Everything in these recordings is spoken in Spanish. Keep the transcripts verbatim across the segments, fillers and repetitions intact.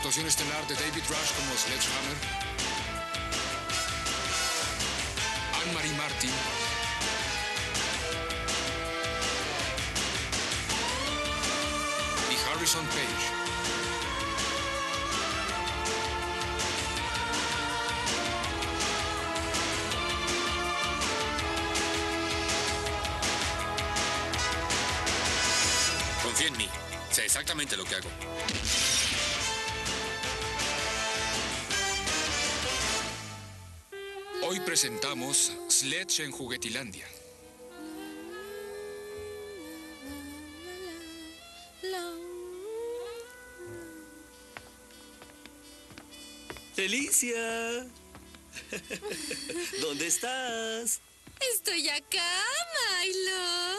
actuación estelar de David Rush como Sledgehammer, Anne-Marie Martin, y Harrison Page. Confía en mí. Sé exactamente lo que hago. Hoy presentamos Sledge en Juguetilandia. ¡Felicia! ¿Dónde estás? Estoy acá, Milo.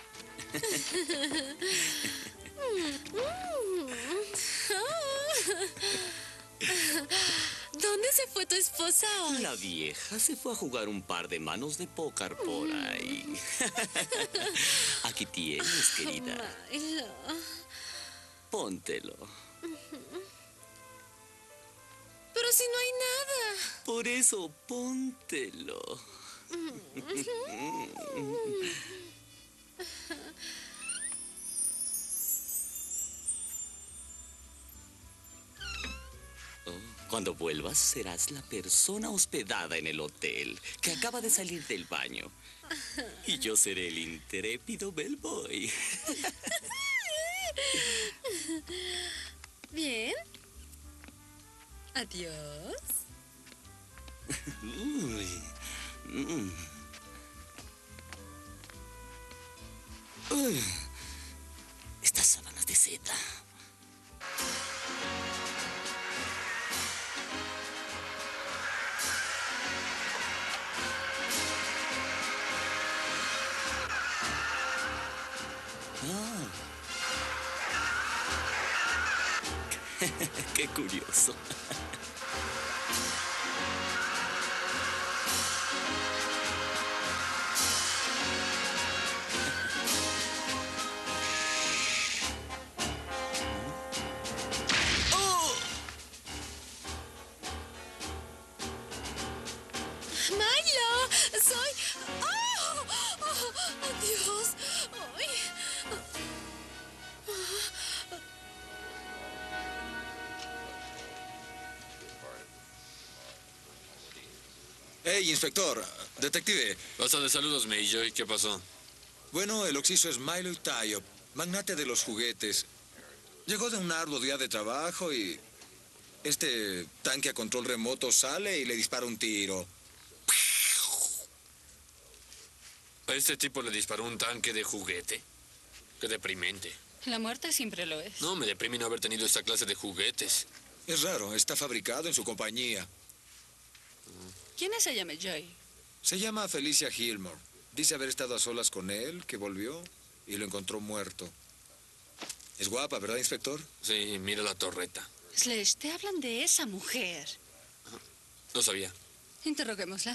¿Dónde se fue tu esposa hoy? La vieja se fue a jugar un par de manos de póker por ahí. Aquí tienes, querida. Milo. Póntelo. Pero si no hay nada. Por eso, póntelo. Cuando vuelvas, serás la persona hospedada en el hotel que acaba de salir del baño. Y yo seré el intrépido bellboy. Bien. Adiós. Uy. Mm. Uy. Estas sábanas de seda. Ah. Qué curioso. Milo, soy... ¡Oh! ¡Oh! ¡Adiós! ¡Ay! Hey, inspector, detective. Pasa de saludos, Mayjoy. ¿Qué pasó? Bueno, el occiso es Milo Tayop, magnate de los juguetes. Llegó de un arduo día de trabajo y... este tanque a control remoto sale y le dispara un tiro. A este tipo le disparó un tanque de juguete. Qué deprimente. La muerte siempre lo es. No, me deprime no haber tenido esta clase de juguetes. Es raro, está fabricado en su compañía. ¿Quién es ella, Mayjoy? Se llama Felicia Gilmore. Dice haber estado a solas con él, que volvió y lo encontró muerto. Es guapa, ¿verdad, inspector? Sí, mira la torreta. Sledge, te hablan de esa mujer. No sabía. Interroguémosla.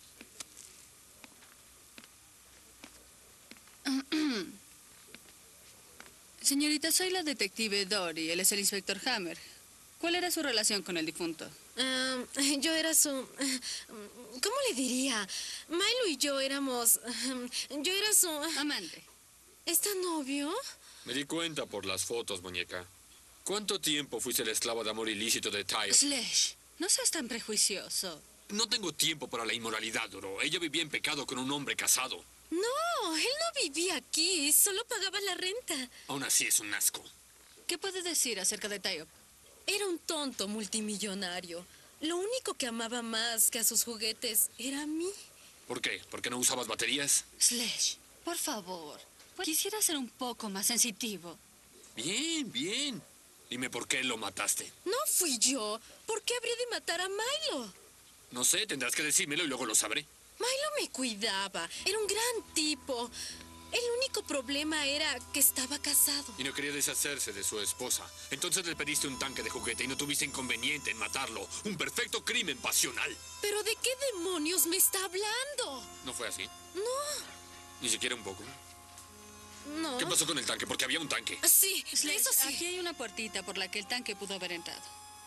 Señorita, soy la detective Dory. Él es el inspector Hammer. ¿Cuál era su relación con el difunto? Um, yo era su... ¿Cómo le diría? Milo y yo éramos... um, yo era su... Amante. ¿Está novio? Me di cuenta por las fotos, muñeca. ¿Cuánto tiempo fuiste el esclavo de amor ilícito de Tayop? Sledge, no seas tan prejuicioso. No tengo tiempo para la inmoralidad, Doro. Ella vivía en pecado con un hombre casado. No, él no vivía aquí, solo pagaba la renta. Aún así es un asco. ¿Qué puede decir acerca de Tayop? Era un tonto multimillonario. Lo único que amaba más que a sus juguetes era a mí. ¿Por qué? ¿Por qué no usabas baterías? Sledge, por favor. Quisiera ser un poco más sensitivo. Bien, bien. Dime por qué lo mataste. No fui yo. ¿Por qué habría de matar a Milo? No sé, tendrás que decírmelo y luego lo sabré. Milo me cuidaba. Era un gran tipo. El único problema era que estaba casado. Y no quería deshacerse de su esposa. Entonces le pediste un tanque de juguete y no tuviste inconveniente en matarlo. Un perfecto crimen pasional. ¿Pero de qué demonios me está hablando? ¿No fue así? No. Ni siquiera un poco. No. ¿Qué pasó con el tanque? Porque había un tanque. Sí, Sledge, eso sí. aquí hay una puertita por la que el tanque pudo haber entrado.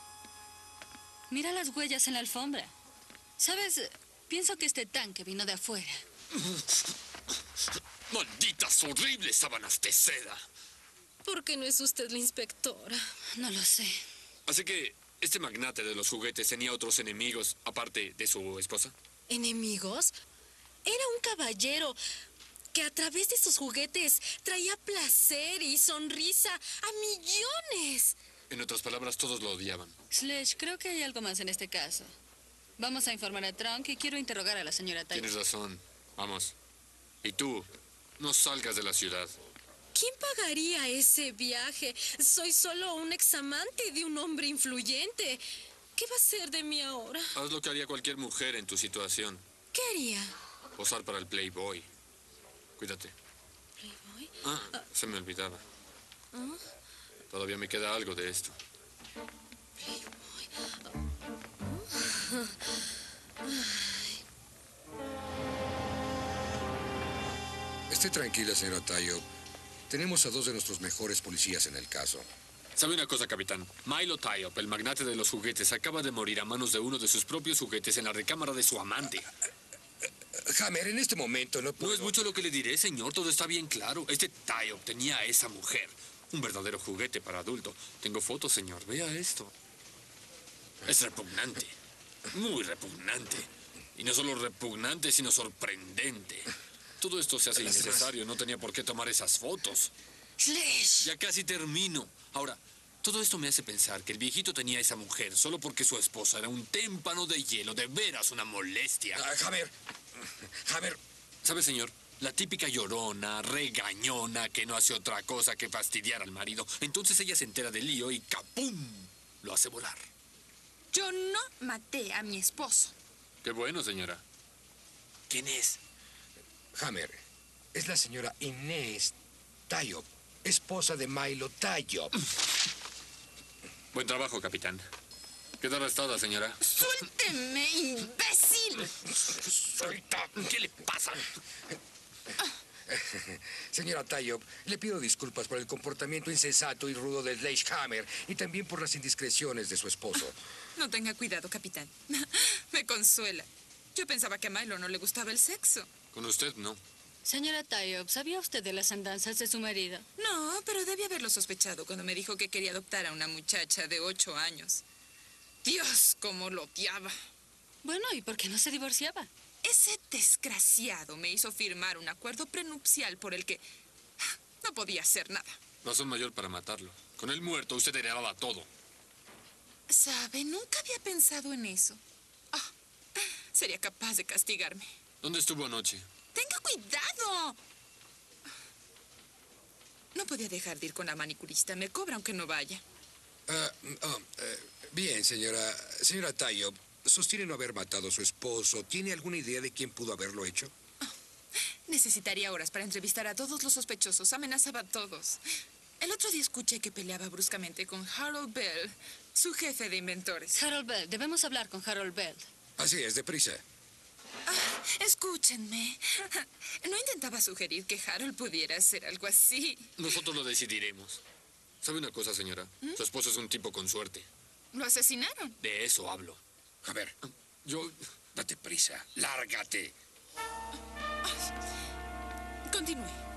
Mira las huellas en la alfombra. ¿Sabes? Pienso que este tanque vino de afuera. ¡Malditas horribles sábanas de seda! ¿Por qué no es usted la inspectora? No lo sé. Así que, ¿este magnate de los juguetes tenía otros enemigos aparte de su esposa? ¿Enemigos? Era un caballero que a través de sus juguetes traía placer y sonrisa a millones. En otras palabras, todos lo odiaban. Sledge, creo que hay algo más en este caso. Vamos a informar a Trunk y quiero interrogar a la señora Taylor. Tienes razón. Vamos. Y tú, no salgas de la ciudad. ¿Quién pagaría ese viaje? Soy solo un examante de un hombre influyente. ¿Qué va a ser de mí ahora? Haz lo que haría cualquier mujer en tu situación. ¿Qué haría? Posar para el Playboy. Cuídate. ¿Playboy? Ah, se me olvidaba. ¿Ah? Todavía me queda algo de esto. Esté tranquila, señora Tayo. Tenemos a dos de nuestros mejores policías en el caso. ¿Sabe una cosa, capitán? Milo Tyop, el magnate de los juguetes, acaba de morir a manos de uno de sus propios juguetes en la recámara de su amante. Hammer, en este momento no puedo... No es mucho lo que le diré, señor. Todo está bien claro. Este Tyop tenía a esa mujer. Un verdadero juguete para adulto. Tengo fotos, señor. Vea esto. Es repugnante. Muy repugnante. Y no solo repugnante, sino sorprendente. Todo esto se hace innecesario. No tenía por qué tomar esas fotos. Sledge. Ya casi termino. Ahora, todo esto me hace pensar que el viejito tenía a esa mujer solo porque su esposa era un témpano de hielo. De veras una molestia. Ah, Hammer. Hammer. ¿Sabe, señor? La típica llorona, regañona, que no hace otra cosa que fastidiar al marido. Entonces ella se entera del lío y ¡capum! Lo hace volar. Yo no maté a mi esposo. Qué bueno, señora. ¿Quién es? Hammer, es la señora Inés Tayo, esposa de Milo Tayo. Buen trabajo, capitán. Queda arrestada, señora. ¡Suélteme, imbécil! ¡Suelta! ¿Qué le pasa? Señora Tayo, le pido disculpas por el comportamiento insensato y rudo de Sledgehammer y también por las indiscreciones de su esposo. No tenga cuidado, capitán. Me consuela. Yo pensaba que a Milo no le gustaba el sexo. Con usted, no. Señora Tyop, ¿sabía usted de las andanzas de su marido? No, pero debí haberlo sospechado cuando me dijo que quería adoptar a una muchacha de ocho años. Dios, cómo lo odiaba. Bueno, ¿y por qué no se divorciaba? Ese desgraciado me hizo firmar un acuerdo prenupcial por el que no podía hacer nada. Razón mayor para matarlo. Con él muerto, usted heredaba todo. ¿Sabe? Nunca había pensado en eso. Ah, sería capaz de castigarme. ¿Dónde estuvo anoche? ¡Tenga cuidado! No podía dejar de ir con la manicurista. Me cobra aunque no vaya. Ah, oh, eh, bien, señora. Señora Tayo, sostiene no haber matado a su esposo. ¿Tiene alguna idea de quién pudo haberlo hecho? Oh, necesitaría horas para entrevistar a todos los sospechosos. Amenazaba a todos. El otro día escuché que peleaba bruscamente con Harold Bell, su jefe de inventores. Harold Bell. Debemos hablar con Harold Bell. Así es, deprisa. Ah, escúchenme. No intentaba sugerir que Harold pudiera hacer algo así. Nosotros lo decidiremos. ¿Sabe una cosa, señora? ¿Mm? Su esposo es un tipo con suerte. ¿Lo asesinaron? De eso hablo. A ver, Yo... date prisa. Lárgate. Continúe.